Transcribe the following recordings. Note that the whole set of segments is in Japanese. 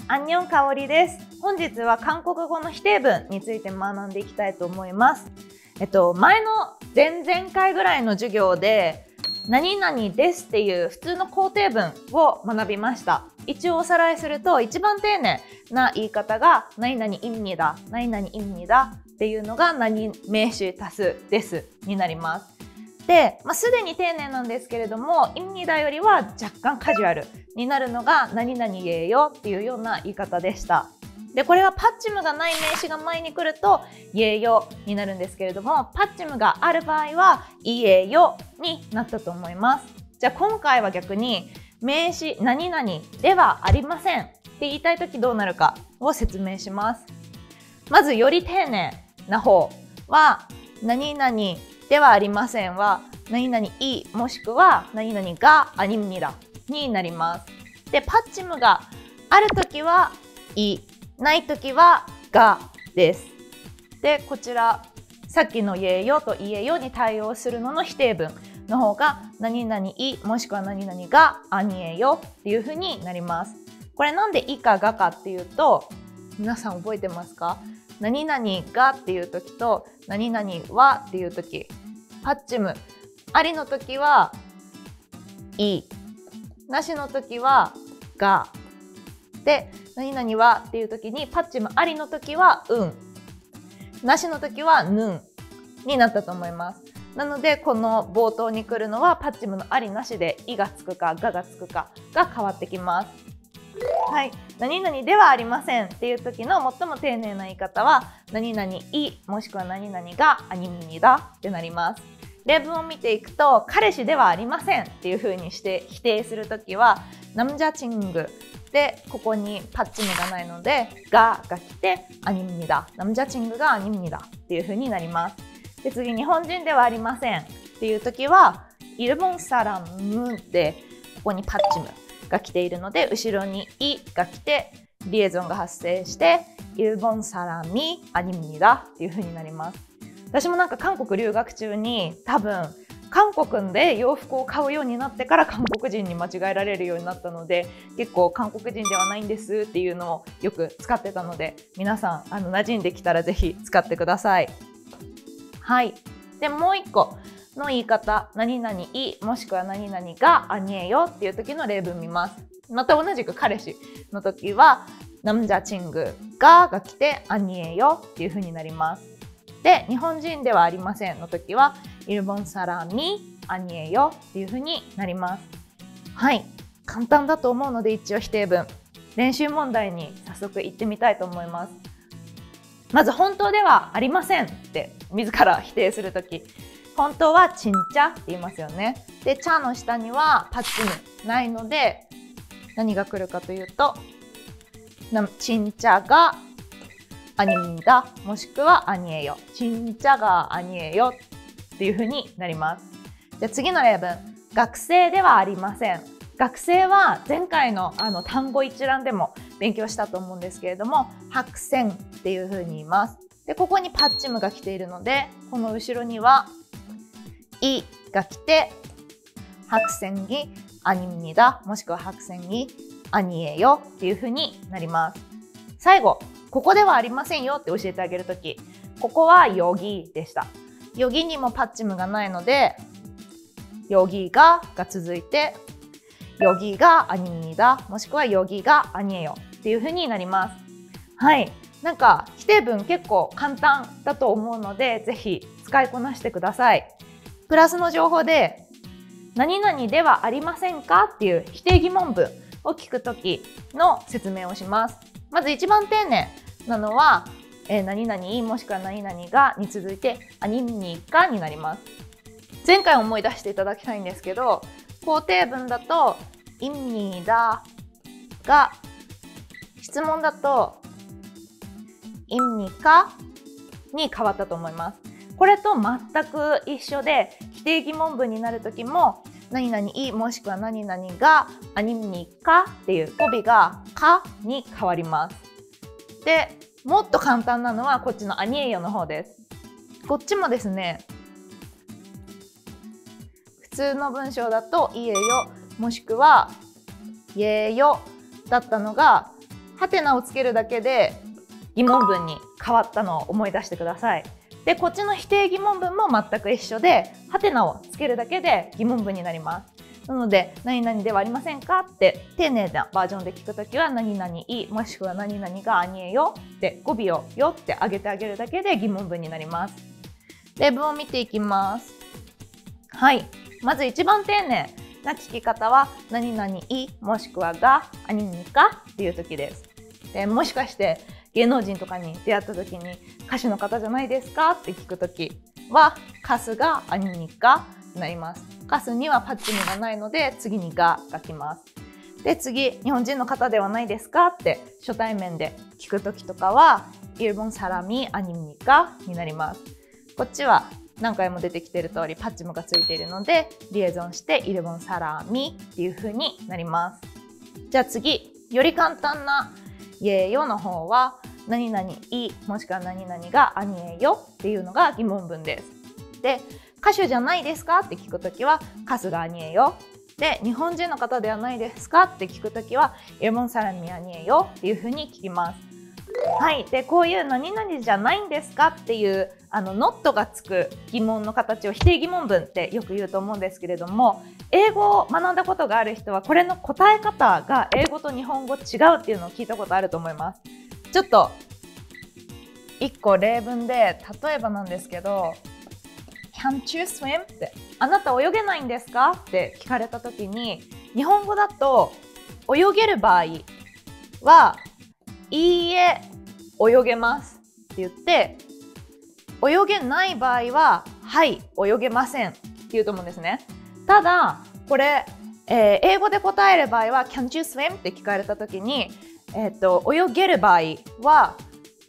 アンニョンかおりです。本日は韓国語の否定文について学んでいきたいと思います。前の前々回ぐらいの授業で何々ですっていう普通の肯定文を学びました。一応おさらいすると一番丁寧な言い方が何々입니다、何々입니다っていうのが何名詞足すですになります。で、すでに丁寧なんですけれども、입니다よりは若干カジュアルになるのが何々예요っていうような言い方でした。で、これはパッチムがない名詞が前に来ると예요になるんですけれども、パッチムがある場合は이예요になったと思います。じゃあ今回は逆に名詞何々ではありませんって言いたいときどうなるかを説明します。まずより丁寧な方は何々ではありませんは何々いもしくは何々が아닙니다になります。で、パッチムがあるときはいないときはがです。で、こちらさっきの예요と이예요に対応するのの否定文の方が何々いもしくは何々が아니에요っていうふうになります。これなんでいかがかっていうと、皆さん覚えてますか？何々がっていう時と何々はっていう時、パッチムありの時はいなしの時はがで、何々はっていう時にパッチムありの時はなしの時はになったと思います。なのでこの冒頭に来るのはパッチムのありなしでいがつくかががつくかが変わってきます。はい、何々ではありませんっていう時の最も丁寧な言い方は何々いもしくは何々が아닙니다ってなります。例文を見ていくと、彼氏ではありませんっていう風にして否定するときは남자친구で、ここにパッチムがないのでが来て아닙니다、남자친구가 아닙니다っていう風になります。で、次日本人ではありませんっていうときは일본사람で、ここにパッチムが来ているので後ろにいが来てリエゾンが発生して일본사람이아닙니다っていう風になります。私も韓国留学中に多分韓国で洋服を買うようになってから韓国人に間違えられるようになったので、結構韓国人ではないんですっていうのをよく使ってたので、皆さん馴染んできたらぜひ使ってください。はい。で、もう一個の言い方、何々いもしくは何々が아니에요っていう時の例文見ます。また同じく彼氏の時は남자친구가が来て아니에요っていう風になります。で、日本人ではありませんの時は일본사람이아니에요っていう風になります。はい、簡単だと思うので一応否定文練習問題に早速行ってみたいと思います。まず本当ではありませんって自ら否定する時、本当は진짜って言いますよね。で、チャの下にはパッチムないので何が来るかというと진짜가 아닙니다もしくは아니에요、진짜가 아니에요っていう風になります。じゃあ次の例文、学生ではありません。学生は前回の単語一覧でも勉強したと思うんですけれども、학생っていう風に言います。で、ここにパッチムが来ているので、この後ろにはいが来て학생이 아닙니다もしくは학생이 아니에요っていう風になります。最後、ここではありませんよって教えてあげるとき、ここは여기でした。여기にもパッチムがないので여기가が続いて여기가 아닙니다もしくは여기가 아니에요っていう風になります。はい、否定文結構簡単だと思うのでぜひ使いこなしてください。プラスの情報で何々ではありませんかっていう否定疑問文を聞くときの説明をします。まず一番丁寧なのは何々もしくは何々がに続いて아닙니까になります。前回思い出していただきたいんですけど、肯定文だと입니다が質問だと입니까に変わったと思います。これと全く一緒で、否定疑問文になる時も何々もしくは何々が아닙니까っていう語尾がかに変わります。で、もっと簡単なのはこっちの아니에요の方です。こっちもですね、普通の文章だと이에요もしくは예요だったのがハテナをつけるだけで疑問文に変わったのを思い出してください。で、こっちの否定疑問文も全く一緒で、ハテナをつけるだけで疑問文になります。なので、何々ではありませんかって丁寧なバージョンで聞くときは、何々い、もしくは何々があにえよって語尾をよって上げてあげるだけで疑問文になります。例文を見ていきます。はい。まず一番丁寧な聞き方は、何々い、もしくはが、あににかっていうときです。で、もしかして芸能人とかに出会ったときに、歌手の方じゃないですかって聞くときは、かすがあににかになります。かすにはパッチミがないので、次にが来ます。で、次、日本人の方ではないですかって初対面で聞くときとかは、일본 사람이 아닙니까?になります。こっちは何回も出てきている通りパッチムがついているので、リエゾンして일본 사람이っていう風になります。じゃあ次、より簡単な예요の方は、何々い、もしくは何々があにえよっていうのが疑問文です。で、歌手じゃないですかって聞くときは、カスがあにえよ。で、日本人の方ではないですかって聞くときは、일본 사람이あにえよっていう風に聞きます。はい。で、こういう何々じゃないんですかっていうnotがつく疑問の形を否定疑問文ってよく言うと思うんですけれども、英語を学んだことがある人はこれの答え方が英語と日本語違うっていうのを聞いたことあると思います。ちょっと1個例文で、例えばなんですけど、Can't you swim? ってあなた泳げないんですかって聞かれた時に、日本語だと泳げる場合はいいえ泳げますって言って、泳げない場合ははい泳げませんって言うと思うんですね。ただこれ、英語で答える場合は Can't you swim? って聞かれた時に、泳げる場合は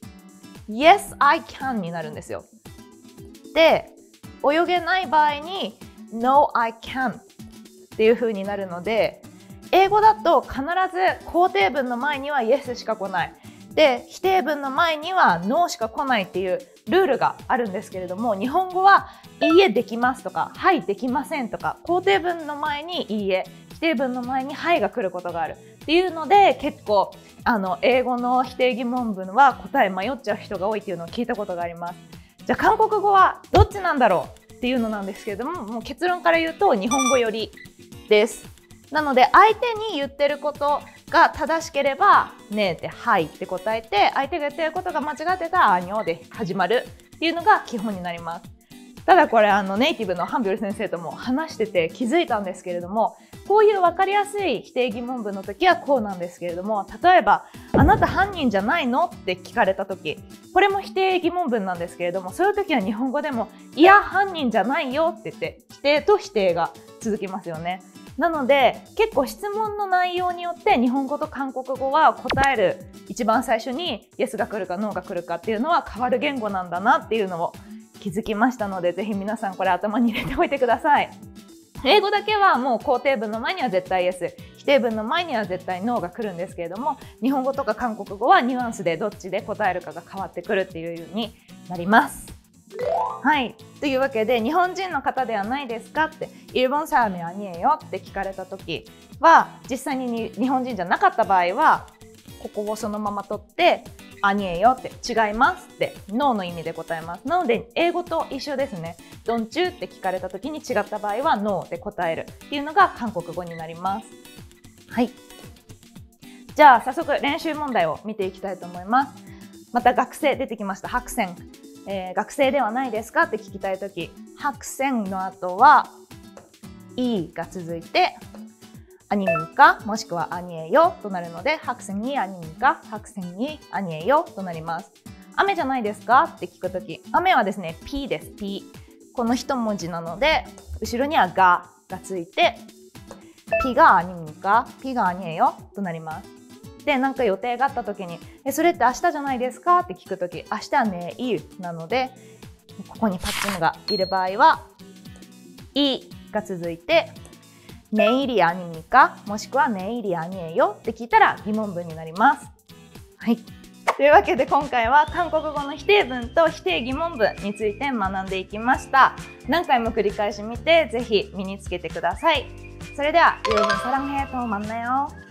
Yes I can になるんですよ。で、泳げない場合に No I can っていう風になるので、英語だと必ず肯定文の前には Yes しか来ない。で、否定文の前には No しか来ないっていうルールがあるんですけれども、日本語はいいえできますとか、はいできませんとか、肯定文の前にいいえ、否定文の前にはいが来ることがあるっていうので、結構英語の否定疑問文は答え迷っちゃう人が多いっていうのを聞いたことがあります。じゃあ韓国語はどっちなんだろうっていうのなんですけれども、もう結論から言うと日本語よりです。なので相手に言ってることが正しければねえってはいって答えて、相手が言ってることが間違ってたらあにょで始まるっていうのが基本になります。ただこれネイティブのハンビョル先生とも話してて気づいたんですけれども、こういう分かりやすい否定疑問文の時はこうなんですけれども、例えばあなた犯人じゃないのって聞かれた時、これも否定疑問文なんですけれども、そういう時は日本語でもいや犯人じゃないよって言って否定と否定が続きますよね。なので結構質問の内容によって日本語と韓国語は答える一番最初に Yes が来るか No が来るかっていうのは変わる言語なんだなっていうのを気づきましたので、ぜひ皆さんこれ頭に入れておいてください。英語だけはもう肯定文の前には絶対 Yes、否定文の前には絶対 No が来るんですけれども、日本語とか韓国語はニュアンスでどっちで答えるかが変わってくるっていうようになります。はい。というわけで、日本人の方ではないですかって、일본 사람이 아니에요って聞かれた時は、実際に日本人じゃなかった場合は、ここをそのまま取って、아니에요って違いますって、Noの意味で答えます。なので、英語と一緒ですね。Don't youって聞かれた時に違った場合は No で答えるっていうのが韓国語になります。はい。じゃあ、早速練習問題を見ていきたいと思います。また学生出てきました。白線。学生ではないですかって聞きたいとき、白線の後は、いが続いて、アニミか、もしくはアニエよとなるので、白線にアニミか、白線にアニエよとなります。雨じゃないですかって聞くとき、雨はですね、P です、P。この一文字なので、後ろにはがついて、P がアニミか、P がアニエよとなります。で、なんか予定があった時に、それって明日じゃないですかって聞くとき、明日はねいなので、ここにパッチムがいる場合は、いが続いて、내일이 아닙니까? もしくは내일이 아니에요? って聞いたら疑問文になります。はい。というわけで今回は韓国語の否定文と否定疑問文について学んでいきました。何回も繰り返し見て、ぜひ身につけてください。それでは、여러분 사랑해 또 만나요.